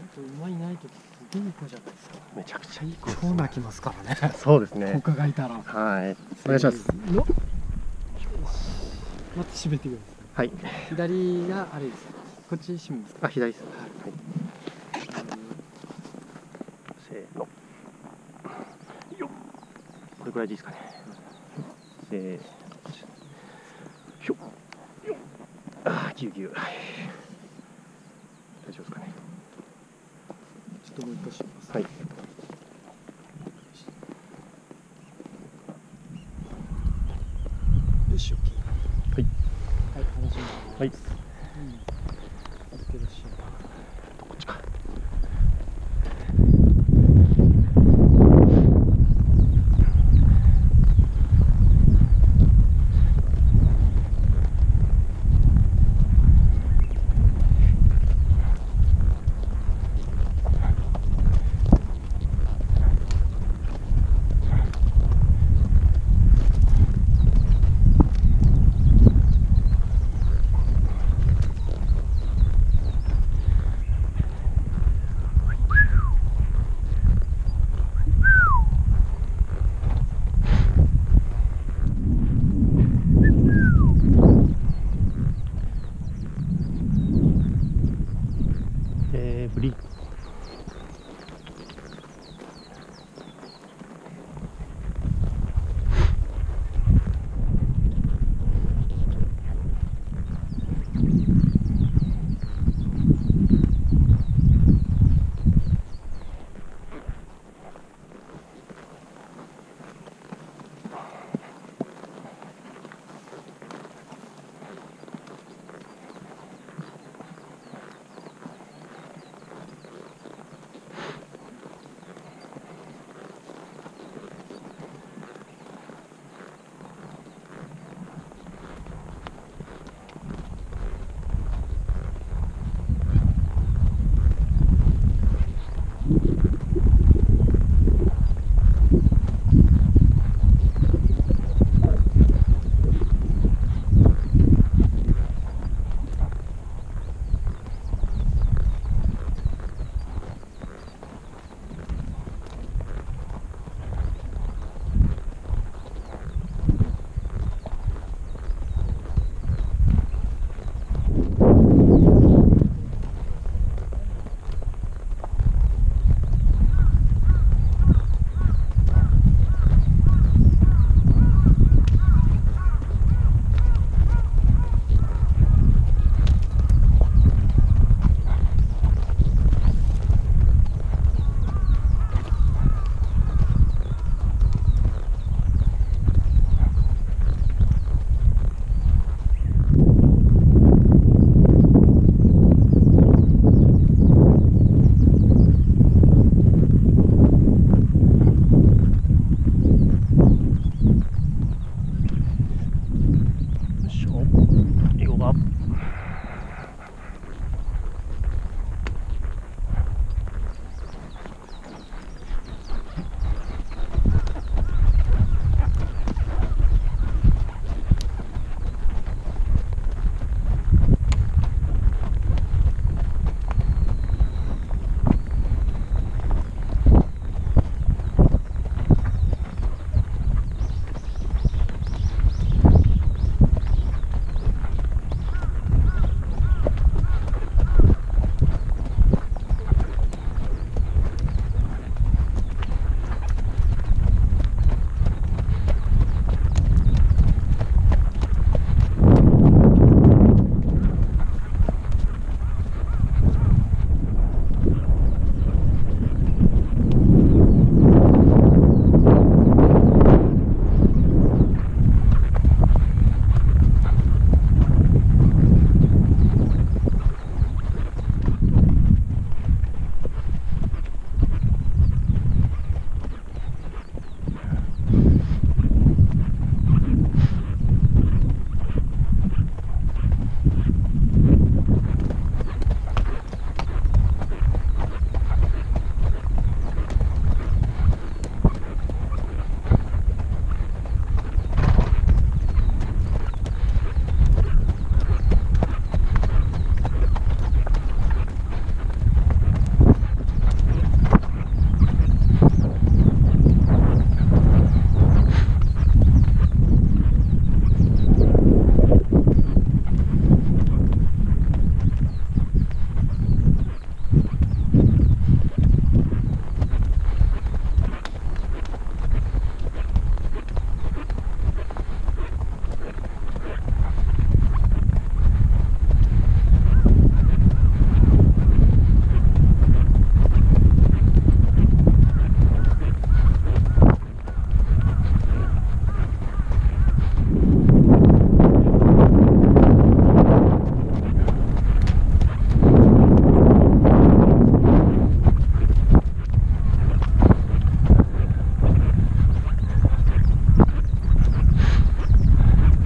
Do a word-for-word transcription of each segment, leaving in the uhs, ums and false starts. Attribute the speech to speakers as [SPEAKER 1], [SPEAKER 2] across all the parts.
[SPEAKER 1] と馬いないときすげえいい子じゃないですか。
[SPEAKER 2] めちゃくちゃいい子です
[SPEAKER 1] 超泣きますからね。
[SPEAKER 2] そうですね。
[SPEAKER 1] 他がいたら。
[SPEAKER 2] はい。お願いします。
[SPEAKER 1] の。待って閉めてください。
[SPEAKER 2] はい。
[SPEAKER 1] 左があれです。こっち閉めますか。
[SPEAKER 2] あ、左です。
[SPEAKER 1] はい。
[SPEAKER 2] せーの。よっ。これくらいでいいですかね。せーの。ひょっ。よっ。あ、ぎゅうぎゅう。はい。大丈夫ですかね。
[SPEAKER 1] ちょっともう一回閉めます。
[SPEAKER 2] はい。
[SPEAKER 1] よし、オッケー。
[SPEAKER 2] はい。
[SPEAKER 1] はい、楽しみです。
[SPEAKER 2] はい。
[SPEAKER 1] うん。ある程度しよう。
[SPEAKER 2] こっちか。えー、ブリ。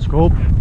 [SPEAKER 2] ゴー